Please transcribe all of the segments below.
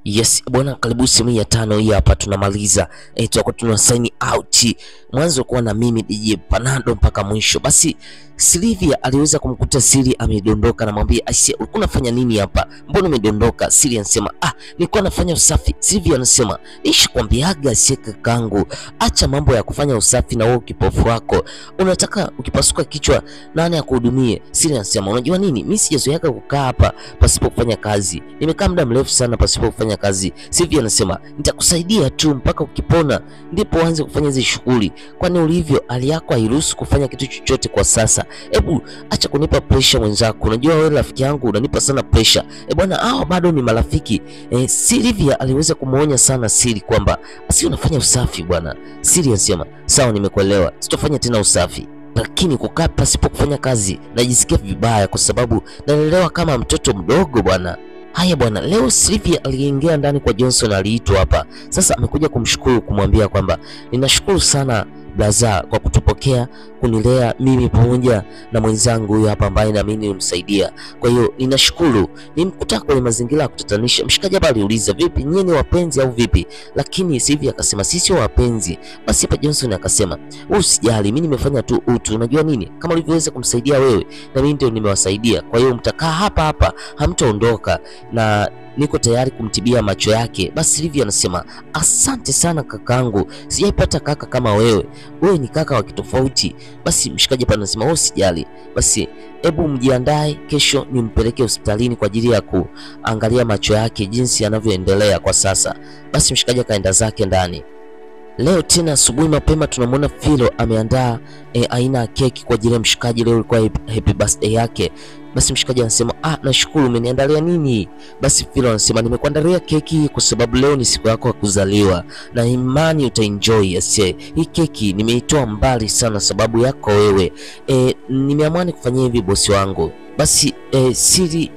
Yes bwana, karibu simu ya 5 hii hapa tunamaliza. Tutakuwa tuna sign out. Mwanzo kuwa na mimi DJ Panado mpaka mwisho. Basi Silvia aliweza kumkuta Siri amedondoka, na mwambie aisee, ulikuwa unafanya nini hapa? Mbona umedondoka? Siri anasema nilikuwa nafanya usafi. Silvia anasema nishakwambiaga sheka kangu, acha mambo ya kufanya usafi na wewe kipofu wako. Unataka ukipasuka kichwa nani akuhudumie? Siri anasema unajua nini? Mimi sijazoea kukaa hapa pasipo kufanya kazi. Nimekaa muda mrefu sana pasipo kufanya kazi. Silvia anasema nitakusaidia tu mpaka ukipona ndipo uanze kufanya hizo shughuli. Kwani ulivyo hali yako hairuhusu kufanya kitu chochote kwa sasa. Hebu acha kunipa pressure mwenzako. Unajua wewe rafiki yangu unanipa sana pressure. Bwana hao bado ni marafiki. Silvia aliweza kumuonya sana Siri kwamba basi unafanya usafi bwana. Siri anasema sawa, nimekuelewa. Sitofanya tena usafi. Lakini kukaa pasipo kufanya kazi najisikia vibaya kwa sababu naelewa kama mtoto mdogo bwana. Haya bwana, leo Silvia aliingia ndani kwa Johnson, aliitwa hapa. Sasa amekuja kumshukuru, kumwambia kwamba ninashukuru sana Blaza kwa kutupokea, kunilea mimi pamoja na mwenzangu huyu hapa ambaye na mimi nimsaidia. Kwa hiyo ninashukuru. Nimkuta kwenye mazingira ya kutatanisha. Mshikaji hapa aliuliza vipi, nyinyi ni wapenzi au vipi? Lakini Silvia akasema sisi wapenzi. Basi hapa Johnson akasema usijali, mimi nimefanya tu utu. Unajua nini? Kama ulivyoweza kumsaidia wewe na mimi ndio nimewasaidia. Kwa hiyo mtakaa hapa hapa, hamtaondoka na niko tayari kumtibia macho yake. Basi Silvia anasema asante sana kakangu, sijaipata kaka kama wewe. Wewe ni kaka wa kitofauti. Basi mshikaji hapa anasema wewe usijali. Basi hebu mjiandae, kesho nimpeleke hospitalini kwa ajili ya kuangalia macho yake jinsi yanavyoendelea kwa sasa. Basi mshikaji akaenda zake ndani. Leo tena asubuhi mapema tunamwona Philo ameandaa aina ya keki kwa ajili ya mshikaji. Leo ilikuwa happy birthday yake. Basi mshikaji anasema nashukuru, umeniandalia nini? Basi Philo anasema nimekuandalia keki kwa sababu leo ni siku yako ya kuzaliwa na imani utaenjoy. Yes, hii keki nimeitoa mbali sana sababu yako wewe. Nimeamua kufanyia hivi bosi wangu. Basi Siri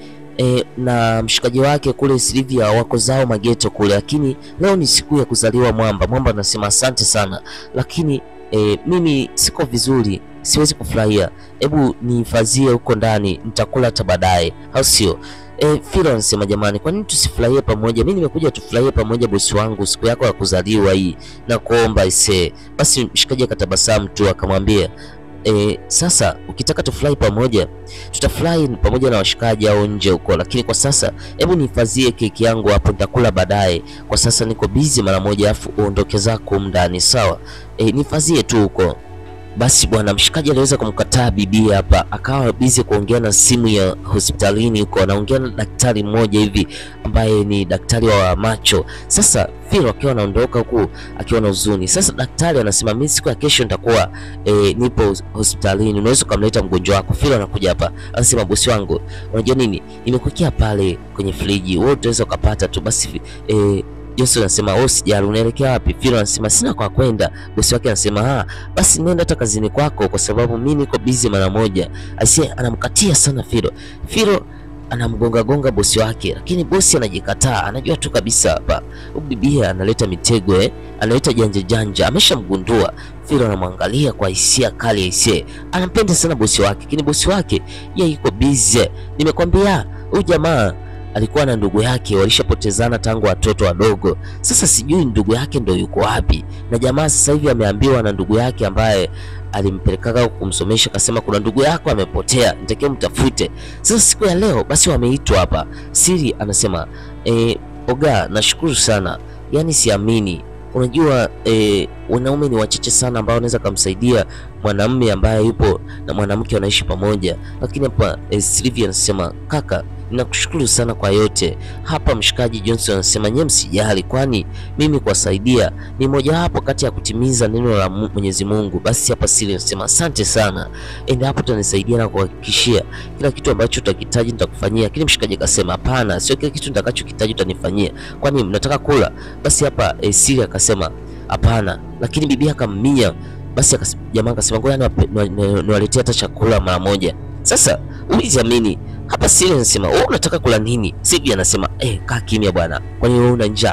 na mshikaji wake kule Silvia wako zao mageto kule, lakini leo ni siku ya kuzaliwa Mwamba. Mwamba anasema asante sana, lakini mimi siko vizuri, siwezi kufurahia. Hebu nihifadhie huko ndani, nitakula hata baadaye, au sio? Philo anasema jamani, kwa nini tusifurahie pamoja? Mimi nimekuja tufurahie pamoja bosi wangu, siku yako ya kuzaliwa hii, na kuomba ise. Basi mshikaji akatabasamu tu akamwambia sasa ukitaka tufurahi pamoja tutafurahi pamoja na washikaji au nje huko, lakini kwa sasa hebu nihifadhie keki yangu hapo, nitakula baadaye. Kwa sasa niko busy mara moja, afu uondoke zako ndani, sawa? Nihifadhie tu huko. Basi bwana mshikaji aliweza kumkataa bibi hapa, akawa busy kuongea na simu ya hospitalini huko, anaongea na daktari mmoja hivi ambaye ni daktari wa macho. Sasa Philo akiwa anaondoka huku akiwa na huzuni. Sasa daktari anasema mimi siku ya kesho nitakuwa nipo hospitalini, unaweza kumleta mgonjwa wako. Philo anakuja hapa anasema bosi wangu, unajua nini, nimekukia pale kwenye friji, wewe utaweza kupata tu. Basi Johnson anasema wewe usijali, unaelekea wapi? Philo anasema sina kwa kwenda. Bosi wake anasema basi nenda hata kazini kwako kwa sababu mimi niko busy mara moja. Aisee, anamkatia sana Philo. Philo anamgonga bosi wake, lakini bosi anajikataa. Anajua tu kabisa hapa bibi analeta mitego, analeta janja, ameshamgundua. Philo anamwangalia kwa hisia kali. Aisee, anampenda sana bosi wake, lakini bosi wake yeye yuko busy. Nimekwambia huyu jamaa alikuwa na ndugu yake, walishapotezana tangu watoto wadogo. Sasa sijui ndugu yake ndio yuko wapi, na jamaa sasa hivi ameambiwa na ndugu yake ambaye alimpelekaga kumsomesha, akasema kuna ndugu yako amepotea, nitakiwa mtafute. Sasa siku ya leo basi wameitwa hapa. Siri anasema oga, nashukuru sana, yani siamini. Unajua wanaume ni wachache sana ambao wanaweza kumsaidia mwanamume ambaye yupo na mwanamke wanaishi pamoja. Lakini hapa Silvia anasema kaka, ninakushukuru sana kwa yote. Hapa mshikaji Johnson anasema nyie msijali, kwani mimi kuwasaidia ni moja hapo kati ya kutimiza neno la Mwenyezi Mungu. Basi hapa Siri anasema asante sana, hapo utanisaidia na kuhakikishia kila kitu ambacho utakihitaji nitakufanyia. Lakini mshikaji akasema hapana, sio kila kitu nitakachokihitaji utanifanyia, kwani mnataka kula? Basi hapa Siri akasema hapana, lakini bibi akamminya. Basi jamaa akasema ngoja niwaletea hata chakula mara moja. Sasa uliziamini hapa Siri anasema wewe unataka kula nini? Siri anasema kaa kimya bwana, kwani wewe una njaa?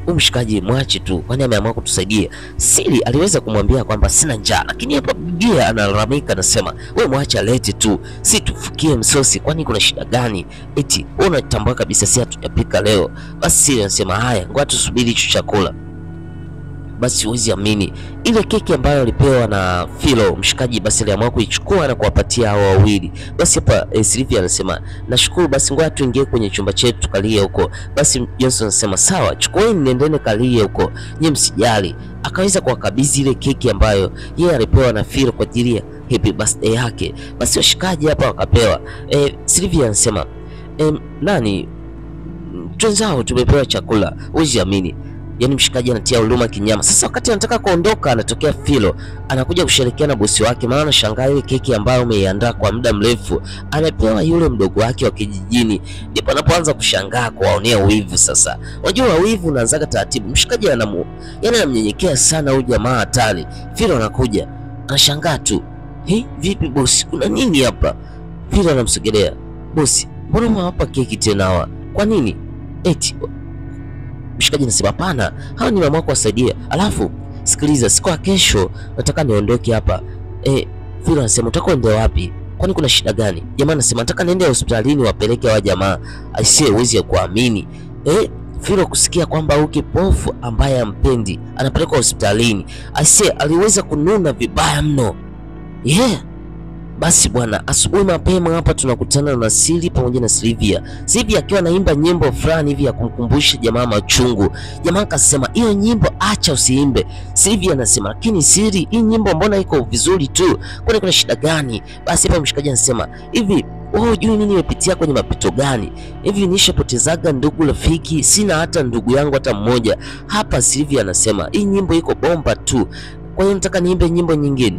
huyu mshikaji mwache tu, kwani ameamua kutusaidia. Siri aliweza kumwambia kwamba sina njaa, lakini hapa bibia analalamika, anasema wewe mwache alete tu, si tufukie msosi, kwani kuna shida gani? Eti wewe unatambua kabisa si hatujapika leo. Basi Siri anasema haya, ngoja tusubiri hicho chakula. Basi huwezi amini, ile keki ambayo alipewa na Philo mshikaji, basi aliamua kuichukua na kuwapatia hao wawili. Basi hapa Sylvia anasema nashukuru, basi ngoja tuingie kwenye chumba chetu tukalie huko. Basi Johnson anasema sawa, chukueni nendeni kalie huko, nyie msijali. Akaweza kuwakabidhi ile keki ambayo yeye alipewa na Philo kwa ajili ya happy birthday yake. Basi washikaji hapa wakapewa. Sylvia anasema nani twenzao tumepewa chakula, huwezi amini. Yaani mshikaji anatia huruma kinyama. Sasa wakati anataka kuondoka, anatokea Philo anakuja kushirikiana na bosi wake, maana anashangaa ile keki ambayo umeiandaa kwa muda mrefu anapewa yule mdogo wake wa kijijini. Ndipo anapoanza kushangaa kuwaonea wivu. Sasa unajua wivu unaanzaga taratibu. Mshikaji anamnyenyekea sana huyu jamaa hatari. Philo anakuja anashangaa tu, vipi bosi, kuna nini hapa? Philo anamsogelea, bosi, mbona umewapa keki tena hawa, kwa nini? Eti mshikaji anasema hapana, hawa nimeamua kuwasaidia. Alafu sikiliza, siku ya kesho nataka niondoke hapa. Philo anasema utaka uende wapi? Kwani kuna shida gani? Jamaa anasema nataka niende hospitalini wapeleke hawa jamaa. Aisee, huwezi kuamini. Philo kusikia kwamba huyu kipofu ambaye ampendi anapelekwa hospitalini. Aisee, aliweza kununa vibaya mno. Basi bwana, asubuhi mapema hapa tunakutana na Siri pamoja na Sylvia. Sylvia akiwa anaimba nyimbo fulani hivi ya kumkumbusha jamaa machungu. Jamaa akasema hiyo nyimbo acha usiimbe. Sylvia anasema lakini Siri, hii nyimbo mbona iko vizuri tu, kwani kuna shida gani? Basi hapa mshikaji anasema hivi, wewe hujui mimi nimepitia kwenye mapito gani? Hivi nishapotezaga ndugu rafiki, sina hata ndugu yangu hata mmoja. Hapa Sylvia anasema hii nyimbo iko bomba tu, kwa hiyo nataka niimbe nyimbo nyingine.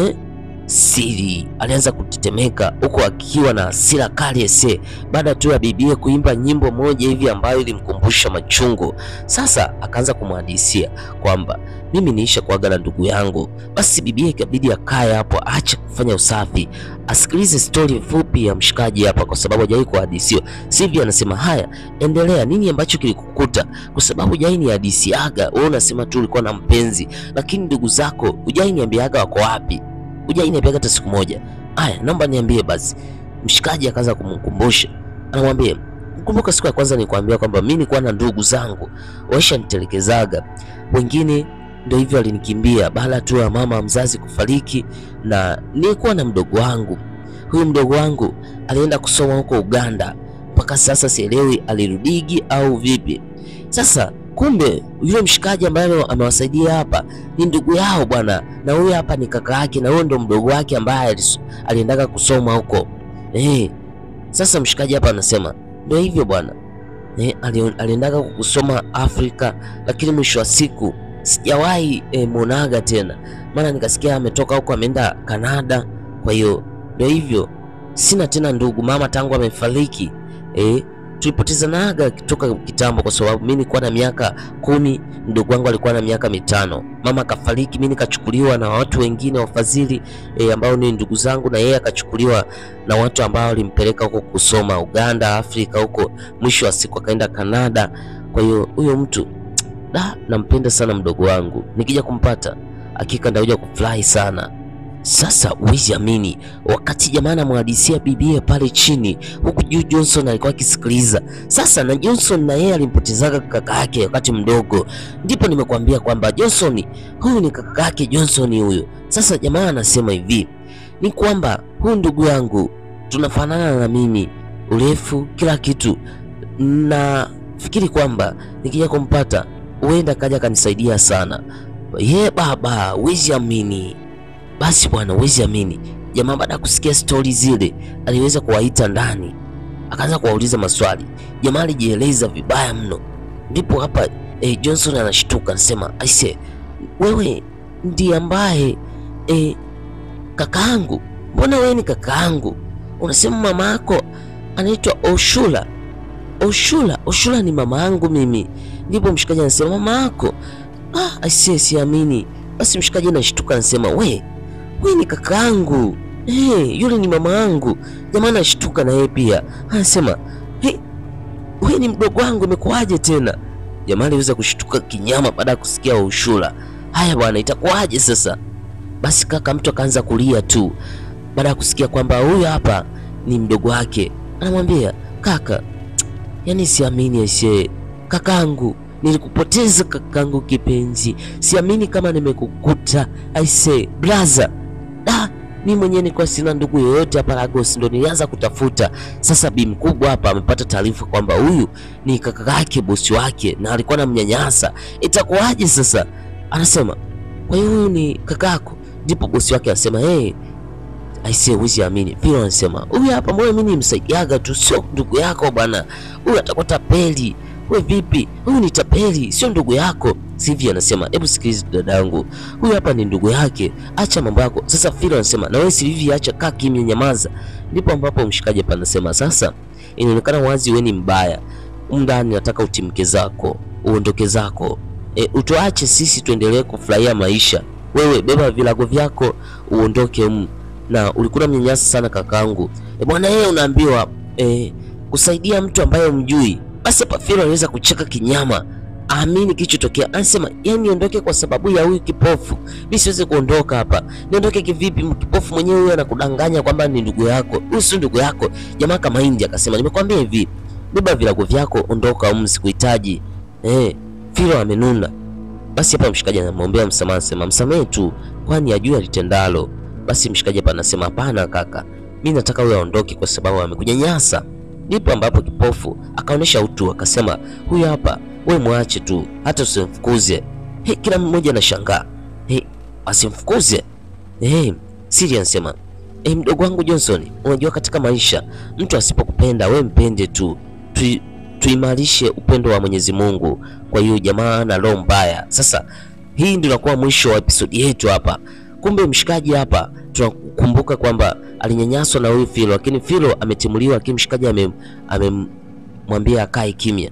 Siri alianza kutetemeka huko akiwa na hasira kali baada tu ya bibie kuimba nyimbo moja hivi ambayo ilimkumbusha machungu. Sasa akaanza kumhadisia kwamba mimi niisha kuaga na ndugu yangu. Basi bibie ikabidi akae hapo aache kufanya usafi asikilize story fupi ya mshikaji hapa, kwa sababu hajawahi kuhadisiwa. Sylvia anasema haya, endelea, nini ambacho kilikukuta? Kwa sababu hujawahi nihadisiaga, wewe unasema tu ulikuwa na mpenzi, lakini ndugu zako hujawahi niambiaga wako wapi? Hujawahi niambia hata siku moja. Haya, naomba niambie basi. Mshikaji akaanza kumkumbusha. Anamwambia, "Kumbuka siku ya kwanza nilikwambia kwamba mimi nilikuwa na ndugu zangu, waisha nitelekezaga. Wengine ndio hivyo walinikimbia baada tu ya mama mzazi kufariki, na nilikuwa na mdogo wangu. Huyu mdogo wangu alienda kusoma huko Uganda. Mpaka sasa sielewi alirudigi au vipi." Sasa kumbe yule mshikaji ambaye amewasaidia hapa ni ndugu yao bwana, na huyu hapa ni kaka yake, na huyo ndo mdogo wake ambaye aliendaka kusoma huko. Sasa mshikaji hapa anasema ndio hivyo bwana, aliendaka kusoma Afrika, lakini mwisho wa siku sijawahi muonaga tena, maana nikasikia ametoka huko ameenda Canada. Kwa hiyo ndio hivyo, sina tena ndugu, mama tangu amefariki. Tulipoteza naga kutoka kitambo, kwa sababu mimi nilikuwa na miaka 10, ndugu wangu alikuwa na miaka 5. Mama akafariki, mimi nikachukuliwa na watu wengine wafadhili ambao ni ndugu zangu, na yeye akachukuliwa na watu ambao walimpeleka huko kusoma Uganda, Afrika huko. Mwisho wa siku akaenda Canada. Kwa hiyo huyo mtu nampenda sana mdogo wangu, nikija kumpata hakika ndakuja kufurahi sana. Sasa uwezi amini, wakati jamaa anamhadisia bibie pale chini, huku juu Johnson alikuwa akisikiliza. Sasa na Johnson na yeye alimpotezaga kaka yake wakati mdogo. Ndipo nimekuambia kwamba Johnson huyu ni kaka yake Johnson huyo. Sasa jamaa anasema hivi, ni kwamba huyu ndugu yangu tunafanana na mimi, urefu, kila kitu, na fikiri kwamba nikija kumpata huenda kaja kanisaidia sana. Baba, uwezi amini. Basi bwana, uwezi amini, jamaa baada ya kusikia stori zile aliweza kuwaita ndani, akaanza kuwauliza maswali. Jamaa alijieleza vibaya mno. Ndipo hapa Johnson anashtuka, anasema aise, wewe ndiye ambaye kakaangu? Mbona wewe ni kakaangu? Unasema mama yako anaitwa Oshula? Oshula ni mama yangu mimi. Ndipo mshikaji anasema mama yako? Aise, siamini. Basi mshikaji anashtuka, anasema wewe ni kakaangu, yule ni mama yangu. Jamaa anashtuka na yeye pia, anasema wewe ni mdogo wangu, imekuaje tena? Jamaa aliweza kushtuka kinyama baada ya kusikia ushura. Haya bwana, itakuwaje sasa? Basi kaka mtu akaanza kulia tu baada ya kusikia kwamba huyu hapa ni mdogo wake. Anamwambia, kaka, yani siamini aisee, kakangu, nilikupoteza kakangu kipenzi, siamini kama nimekukuta aisee. Brother, mimi mwenyewe nilikuwa sina ndugu yoyote hapa Lagos, ndo nilianza kutafuta. Sasa bi mkubwa hapa amepata taarifa kwamba huyu ni kaka yake bosi wake na alikuwa anamnyanyasa. Itakuwaje sasa? Anasema, kwa hiyo huyu ni kakako? Ndipo bosi wake anasema, aisee, huwezi amini. Philo anasema, huyu hapa mwe mimi nimsaidiaga tu, sio ndugu yako bwana. Huyu atakuwa tapeli. Wewe vipi? Huyu ni tapeli, sio ndugu yako. Sylvia anasema, hebu sikiliza dadangu, huyu hapa ni ndugu yake, acha mambo yako. Sasa Philo anasema, na wewe Sylvia acha, kaa kimya, nyamaza. Ndipo ambapo mshikaji hapa anasema, sasa inaonekana wazi wewe ni mbaya. Ndani nataka utimke zako, uondoke zako. Utuache sisi tuendelee kufurahia maisha. Wewe beba vilago vyako uondoke na ulikuwa mnyanyasa sana kakangu. Bwana yeye unaambiwa kusaidia mtu ambaye umjui. Basi hapa Philo anaweza kucheka kinyama. Amini kilichotokea. Anasema, yani niondoke kwa sababu ya huyu kipofu? Mimi siwezi kuondoka hapa. Niondoke kivipi? Kipofu mwenyewe huyu anakudanganya kwamba ni ndugu yako. Huyu si ndugu yako. Jamaa kama India akasema, nimekwambia hivi, beba vilago vyako ondoka, sikuhitaji. Philo amenuna. Basi hapa mshikaji anamwombea msamaha, anasema msamehe tu, kwani ajua litendalo. Basi mshikaji hapa anasema, hapana kaka, mimi nataka huyu aondoke kwa sababu amekunyanyasa. Ndipo ambapo kipofu akaonesha utu, akasema, huyu hapa wewe muache tu, hata usimfukuze. Kila mmoja anashangaa. Asimfukuze? Siri anasema, mdogo wangu Johnson, unajua katika maisha mtu asipokupenda wewe mpende tu. Tuimarishe upendo wa Mwenyezi Mungu. Kwa hiyo jamaa na roho mbaya. Sasa hii ndio inakuwa mwisho wa episode yetu hapa. Kumbe mshikaji hapa tunakumbuka kwamba alinyanyaswa na huyu Philo, lakini Philo ametimuliwa, lakini mshikaji amemwambia akae kimya.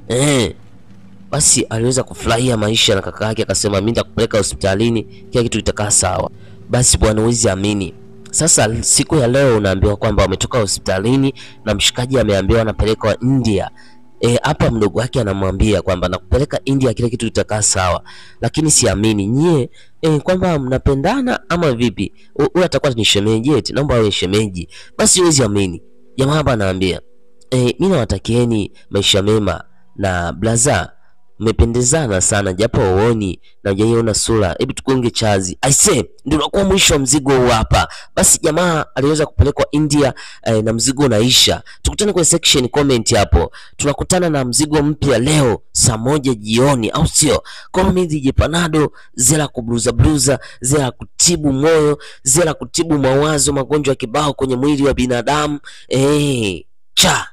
Basi aliweza kufurahia maisha na kaka yake, akasema mimi nitakupeleka hospitalini, kila kitu kitakaa sawa. Basi bwana, huwezi amini. Sasa siku ya leo unaambiwa kwamba wametoka hospitalini na mshikaji ameambiwa anapelekwa India. Hapa mdogo wake anamwambia kwamba nakupeleka India, kila kitu kitakaa sawa. Lakini siamini nyie kwamba mnapendana ama vipi? Huyu atakuwa ni shemeji eti, naomba awe shemeji. Basi huwezi amini. Jamaa hapa anaambia, mimi nawatakieni maisha mema na blaza, mmependezana sana japo uoni na hujaiona sura. Hebu tukunge chazi. I say ndio unakuwa mwisho wa mzigo huu hapa. Basi jamaa aliweza kupelekwa India na mzigo unaisha. Tukutane kwenye section comment hapo. Tunakutana na mzigo mpya leo saa 1 jioni, au sio? Call me DJ Panado, zela kubluza, zela kutibu moyo, zela kutibu mawazo, magonjwa kibao kwenye mwili wa binadamu. Cha